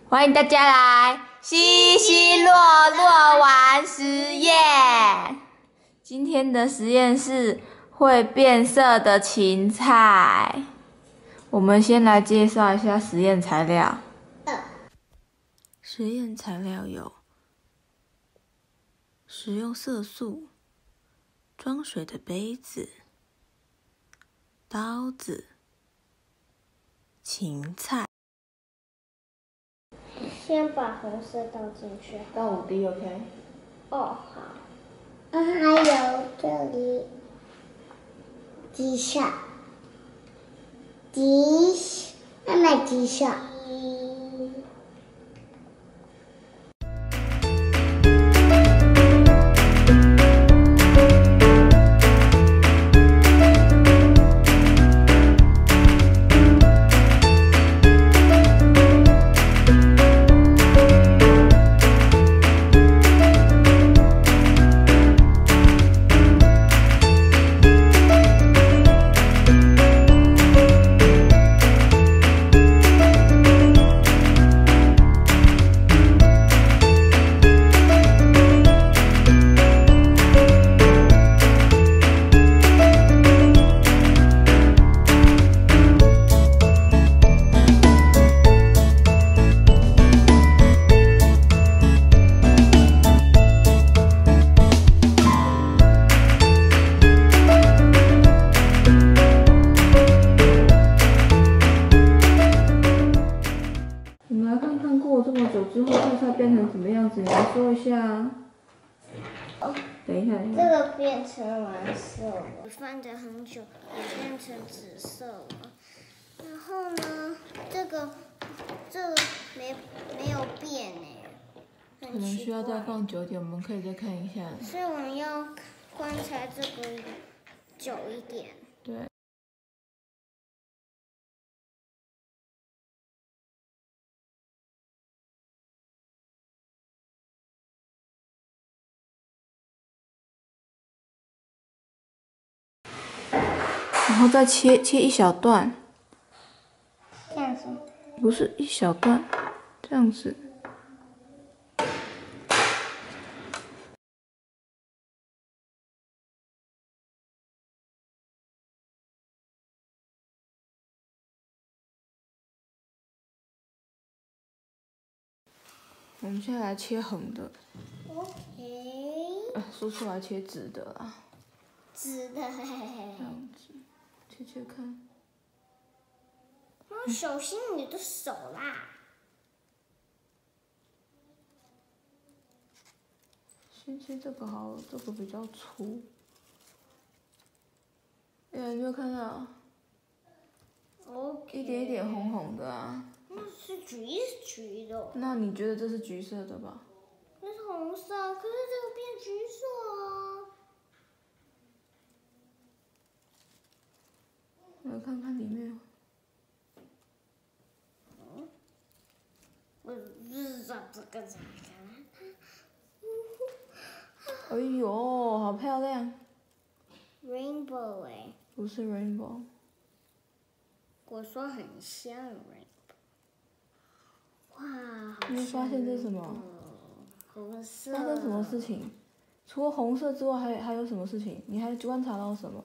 欢迎大家来稀稀落落玩实验。今天的实验是会变色的芹菜。我们先来介绍一下实验材料。实验材料有食用色素、装水的杯子、刀子、芹菜。 先把红色倒进去。 倒5滴 ，OK？ 哦，好。还有这里几下，慢慢几下。 过这么久之后，菜菜变成什么样子？你来说一下啊。等一下， 这个变成蓝色了，放着很久也变成紫色了。然后呢，这个没有变哎， 可能需要再放久点，我们可以再看一下。 所以我们要观察这个久一点。 对。然后再切一小段， 这样子？ 不是一小段，这样子。我们现在来切横的。 OK。 说出来切直的啦。 直的。这样子，切看。 小心你的手啦！ 先切这个好了，这个比较粗。你有没有看到？一点一点红红的啊。 那是橘的。 那你觉得这是橘色的吧？ 那是红色，可是这个变橘色啊。 来看看里面。 我日上这个咋哎呦，好漂亮 ！Rainbow 哎。 不是 rainbow。 我说很像 rainbow。哇， 你发现这是什么？ 红色。 发生什么事情？除了红色之外，还有什么事情？你还观察到什么？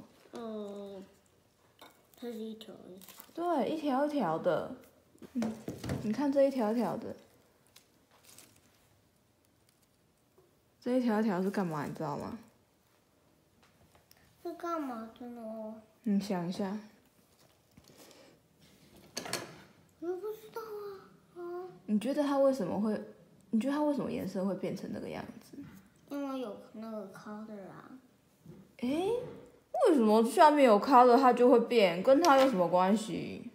它是一条一条。 对，一条一条的。你看这一条一条的。这一条一条是干嘛？你知道吗？ 是干嘛的呢？ 你想一下。 我不知道啊。 你觉得它为什么会？你觉得它为什么颜色会变成那个样子？ 因为有那个 color 啊。 为什么下面有 color 它就会变？跟它有什么关系？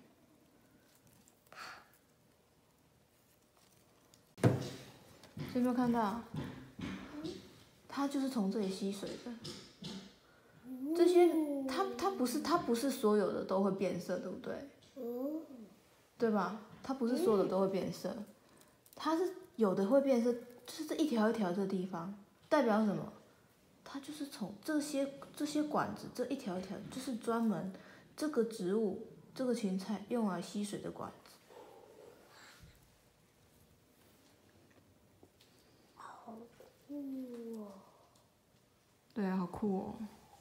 有没有看到？它就是从这里吸水的。这些它不是所有的都会变色，对不对？对吧？它不是所有的都会变色，它是有的会变色，就是这一条一条这地方代表什么？它就是从这些管子这一条一条，就是专门这个植物这个芹菜用来吸水的管子。 哇！ 对啊，好酷哦。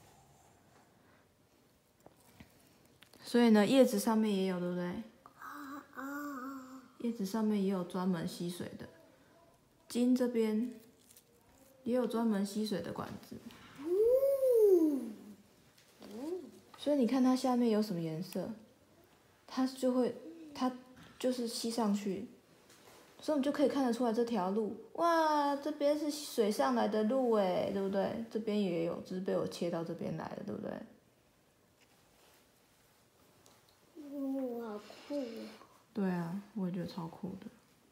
所以呢，叶子上面也有，对不对？叶子上面也有专门吸水的，茎这边也有专门吸水的管子。所以你看它下面有什么颜色，它就是吸上去，所以我们就可以看得出来这条路，哇，这边是水上来的路哎，对不对？这边也有，只是被我切到这边来了，对不对？ 好酷！ 对啊，我也觉得超酷的。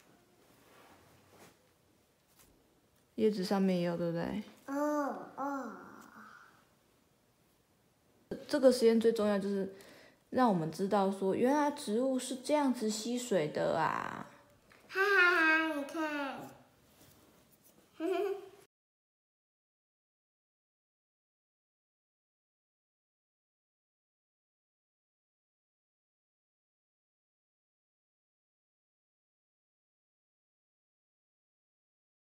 叶子上面也有，对不对？这个实验最重要就是让我们知道说，原来植物是这样子吸水的啊。